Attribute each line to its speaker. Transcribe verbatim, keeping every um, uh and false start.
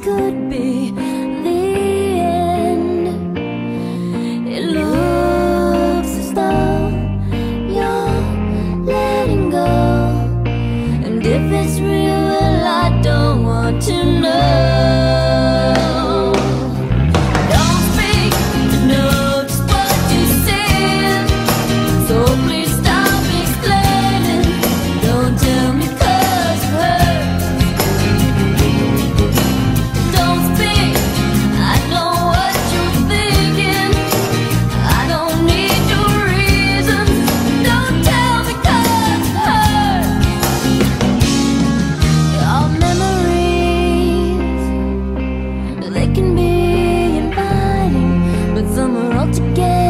Speaker 1: could be the end. It looks as though you're letting go, and if it's real, well, I don't want to know. Don't speak to know just what you said, so please stop explaining. Don't tell me 'cause it hurts. Don't speak, I know what you're thinking. I don't need your reasons. Don't tell me 'cause it hurts. Our memories, they can be inviting, but some are altogether